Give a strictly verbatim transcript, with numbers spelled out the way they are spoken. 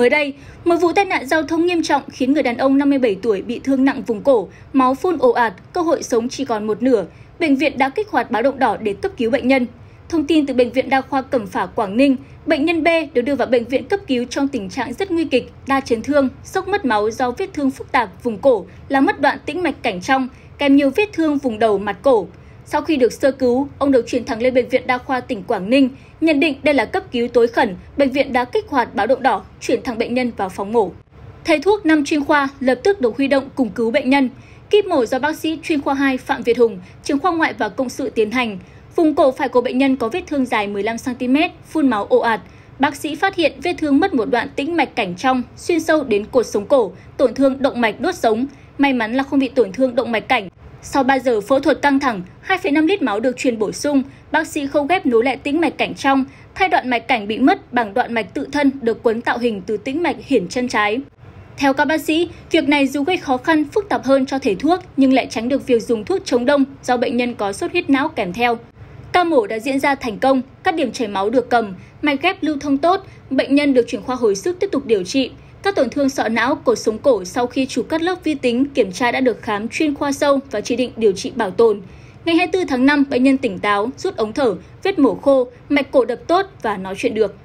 Mới đây, một vụ tai nạn giao thông nghiêm trọng khiến người đàn ông năm mươi bảy tuổi bị thương nặng vùng cổ, máu phun ồ ạt, cơ hội sống chỉ còn một nửa. Bệnh viện đã kích hoạt báo động đỏ để cấp cứu bệnh nhân. Thông tin từ Bệnh viện Đa khoa Cẩm Phả, Quảng Ninh, bệnh nhân B được đưa vào bệnh viện cấp cứu trong tình trạng rất nguy kịch, đa chấn thương, sốc mất máu do vết thương phức tạp vùng cổ là mất đoạn tĩnh mạch cảnh trong, kèm nhiều vết thương vùng đầu, mặt cổ. Sau khi được sơ cứu, ông được chuyển thẳng lên Bệnh viện Đa khoa tỉnh Quảng Ninh. Nhận định đây là cấp cứu tối khẩn, bệnh viện đã kích hoạt báo động đỏ, chuyển thẳng bệnh nhân vào phòng mổ. Thầy thuốc năm chuyên khoa lập tức được huy động cùng cứu bệnh nhân. Kíp mổ do bác sĩ chuyên khoa hai Phạm Việt Hùng, trưởng khoa ngoại và cộng sự tiến hành. Vùng cổ phải của bệnh nhân có vết thương dài mười lăm xăng ti mét, phun máu ồ ạt. Bác sĩ phát hiện vết thương mất một đoạn tĩnh mạch cảnh trong, xuyên sâu đến cột sống cổ, tổn thương động mạch đốt sống. May mắn là không bị tổn thương động mạch cảnh. Sau ba giờ phẫu thuật căng thẳng, hai phẩy năm lít máu được truyền bổ sung, bác sĩ khâu ghép nối lại tĩnh mạch cảnh trong, thay đoạn mạch cảnh bị mất bằng đoạn mạch tự thân được quấn tạo hình từ tĩnh mạch hiển chân trái. Theo các bác sĩ, việc này dù gây khó khăn, phức tạp hơn cho thầy thuốc nhưng lại tránh được việc dùng thuốc chống đông do bệnh nhân có sốt huyết não kèm theo. Ca mổ đã diễn ra thành công, các điểm chảy máu được cầm, mạch ghép lưu thông tốt, bệnh nhân được chuyển khoa hồi sức tiếp tục điều trị. Các tổn thương sọ não, cột sống cổ sau khi chụp cắt lớp vi tính kiểm tra đã được khám chuyên khoa sâu và chỉ định điều trị bảo tồn. Ngày hai mươi tư tháng năm, bệnh nhân tỉnh táo, rút ống thở, vết mổ khô, mạch cổ đập tốt và nói chuyện được.